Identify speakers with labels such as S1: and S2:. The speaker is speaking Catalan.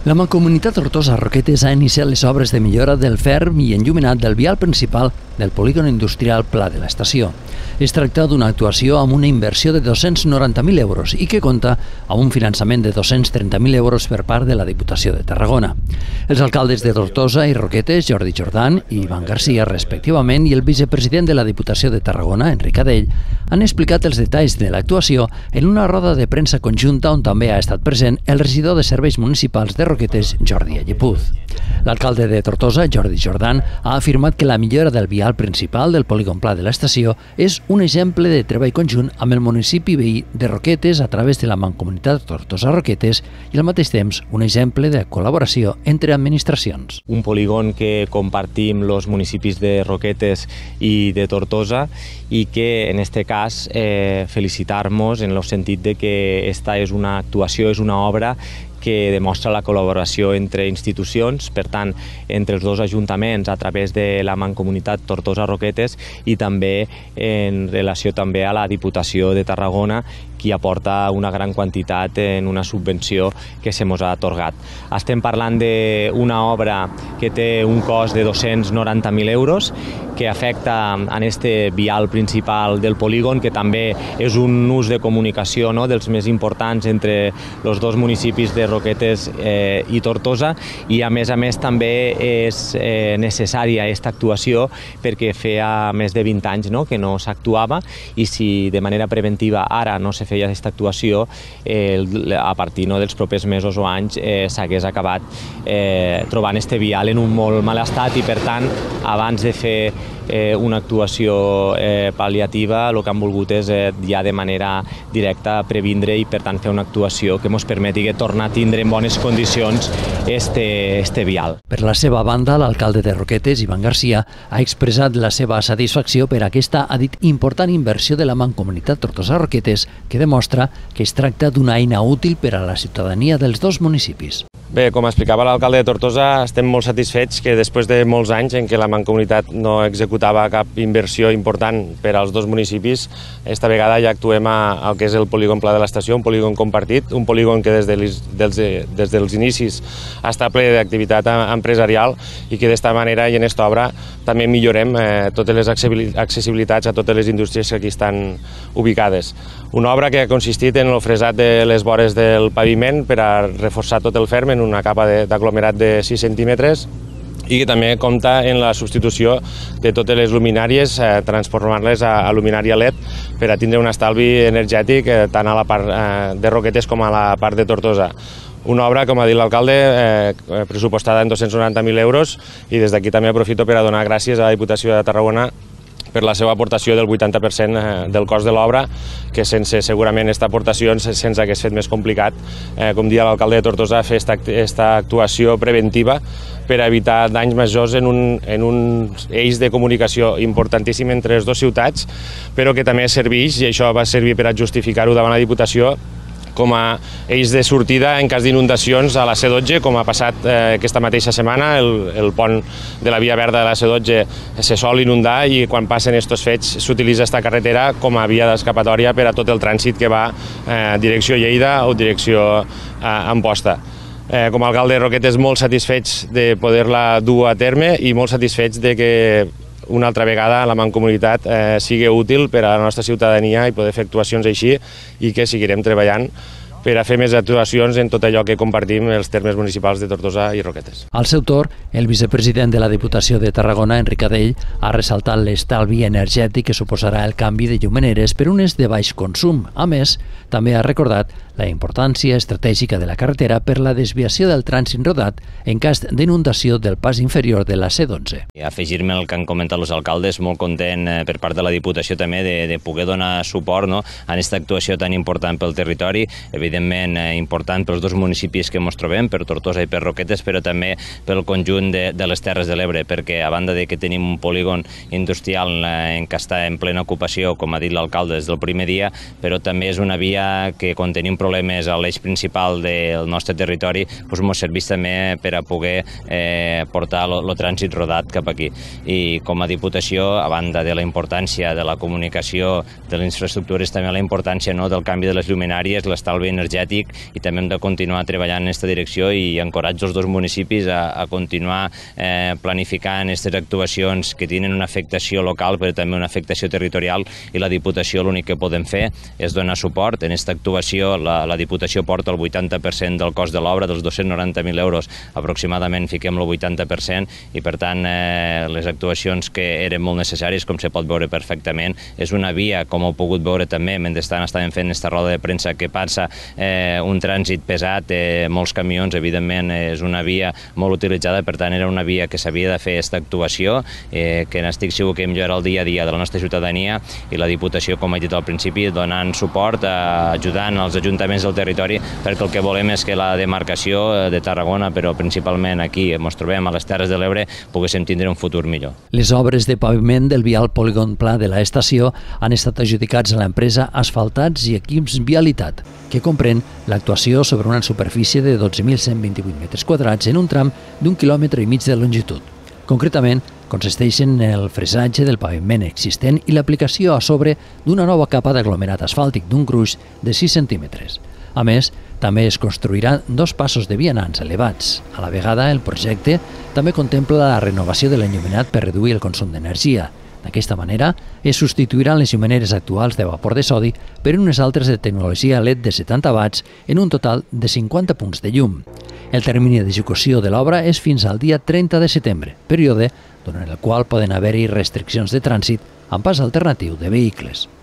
S1: La Mancomunitat Tortosa-Roquetes ha iniciat les obres de millora del ferm i enllumenat del vial principal del polígon industrial Pla de l'Estació. Es tracta d'una actuació amb una inversió de 290.000 euros i que compta amb un finançament de 230.000 euros per part de la Diputació de Tarragona. Els alcaldes de Tortosa i Roquetes, Jordi Jordan i Ivan Garcia, respectivament, i el vicepresident de la Diputació de Tarragona, Enric Adell, han explicat els detalls de l'actuació en una roda de premsa conjunta on també ha estat present el regidor de Serveis Municipals de Roquetes, Jordi Allepuz. L'alcalde de Tortosa, Jordi Jordan, ha afirmat que la millora del vial principal del polígon Pla de l'Estació és un exemple de treball conjunt amb el municipi veí de Roquetes a través de la Mancomunitat Tortosa-Roquetes i al mateix temps un exemple de col·laboració entre administracions.
S2: Un polígon que compartim els municipis de Roquetes i de Tortosa i que en aquest cas felicitar-nos en el sentit de que esta és una actuació, és una obra que demostra la col·laboració entre institucions, per tant, entre els dos ajuntaments a través de la Mancomunitat Tortosa-Roquetes i també en relació també a la Diputació de Tarragona, qui aporta una gran quantitat en una subvenció que se mos ha atorgat. Estem parlant d'una obra que té un cost de 290.000 euros, que afecta en este vial principal del polígon, que també és un ús de comunicació dels més importants entre els dos municipis de Roquetes i Tortosa, i a més també és necessària aquesta actuació perquè feia més de 20 anys que no s'actuava, i si de manera preventiva ara no se feia aquesta actuació, a partir dels propers mesos o anys s'hagués acabat trobant este vial en un molt mal estat, i per tant abans de fer una actuació pal·liativa el que han volgut és ja de manera directa previndre i per tant fer una actuació que ens permeti tornar a tindre en bones condicions este vial.
S1: Per la seva banda, l'alcalde de Roquetes, Ivan Garcia, ha expressat la seva satisfacció per aquesta, ha dit, important inversió de la Mancomunitat Tortosa-Roquetes que demostra que es tracta d'una eina útil per a la ciutadania dels dos municipis.
S3: Bé, com explicava l'alcalde de Tortosa, estem molt satisfets que després de molts anys en què la Mancomunitat no executava cap inversió important per als dos municipis, esta vegada ja actuem al que és el polígon Pla de l'Estació, un polígon compartit, un polígon que des dels inicis està ple d'activitat empresarial i que d'esta manera i en aquesta obra també millorem totes les accessibilitats a totes les indústries que aquí estan ubicades. Una obra que ha consistit en el fresat de les vores del paviment per a reforçar tot el ferm en una capa d'aglomerat de 6 centímetres i que també compta en la substitució de totes les luminàries, transformar-les a luminària LED per a tindre un estalvi energètic tant a la part de Roquetes com a la part de Tortosa. Una obra, com ha dit l'alcalde, pressupostada en 290.000 euros, i des d'aquí també aprofito per a donar gràcies a la Diputació de Tarragona per la seva aportació del 80% del cost de l'obra, que sense segurament aquesta aportació se'ns hagués fet més complicat, com dia l'alcalde de Tortosa, fer aquesta actuació preventiva per a evitar danys majors en un eix de comunicació importantíssim entre les dues ciutats, però que també serveix, i això va servir per a justificar-ho davant la Diputació, com a eix de sortida en cas d'inundacions a la C12, com ha passat aquesta mateixa setmana. El pont de la via verda de la C12 se sol inundar i quan passen aquests fets s'utilitza aquesta carretera com a via d'escapatòria per a tot el trànsit que va direcció Lleida o direcció Amposta. Com a alcalde de Roquetes molt satisfets de poder-la dur a terme i molt satisfets de que una altra vegada la Mancomunitat sigui útil per a la nostra ciutadania i poder fer actuacions així, i que seguirem treballant per a fer més actuacions en tot allò que compartim els termes municipals de Tortosa i Roquetes.
S1: Al seu torn, el vicepresident de la Diputació de Tarragona, Enric Adell, ha ressaltat l'estalvi energètic que suposarà el canvi de llumeneres per unes de baix consum. A més, també ha recordat la importància estratègica de la carretera per la desviació del trànsit rodat en cas d'inundació del pas inferior de la C12.
S4: Afegir-me al que han comentat els alcaldes, molt content per part de la Diputació també de poder donar suport en aquesta actuació tan important pel territori, evidentment important pels dos municipis que ens trobem, per Tortosa i per Roquetes, però també pel conjunt de les Terres de l'Ebre, perquè a banda de que tenim un polígon industrial en què està en plena ocupació, com ha dit l'alcalde des del primer dia, però també és una via que quan tenim problemes a l'eix principal del nostre territori ens serveix també per a poder portar el trànsit rodat cap aquí. I com a Diputació, a banda de la importància de la comunicació, de les infraestructures, també la importància del canvi de les lluminàries, l'estalvi energètic energètic i també hem de continuar treballant en aquesta direcció i encoratjo els dos municipis a continuar planificant aquestes actuacions que tenen una afectació local però també una afectació territorial i la Diputació l'únic que podem fer és donar suport. En aquesta actuació la Diputació porta el 80% del cost de l'obra, dels 290.000 euros aproximadament fiquem el 80% i per tant les actuacions que eren molt necessàries, com se pot veure perfectament, és una via, com heu pogut veure també, mentre estàvem fent aquesta roda de premsa, que passa un trànsit pesat, molts camions, evidentment és una via molt utilitzada, per tant era una via que s'havia de fer aquesta actuació, que n'estic segur que millora el dia a dia de la nostra ciutadania i la Diputació, com he dit al principi, donant suport, ajudant els ajuntaments del territori, perquè el que volem és que la demarcació de Tarragona, però principalment aquí, ens trobem a les Terres de l'Ebre, poguéssim tindre un futur millor.
S1: Les obres de paviment del vial Polígon Pla de la estació han estat adjudicats a l'empresa Asfaltats i Equips Vialitat, que comprèn l'actuació sobre una superfície de 12.128 metres quadrats en un tram d'1,5 quilòmetre de longitud. Concretament, consisteixen en el fresatge del paviment existent i l'aplicació a sobre d'una nova capa d'aglomerat asfàltic d'un gruix de 6 centímetres. A més, també es construiran 2 passos de vianants elevats. A la vegada, el projecte també contempla la renovació de l'enllumenat per reduir el consum d'energia. D'aquesta manera, es substituiran les llumeneres actuals de vapor de sodi per unes altres de tecnologia LED de 70 watts en un total de 50 punts de llum. El termini d'execució de l'obra és fins al dia 30 de setembre, període durant el qual poden haver-hi restriccions de trànsit amb pas alternatiu de vehicles.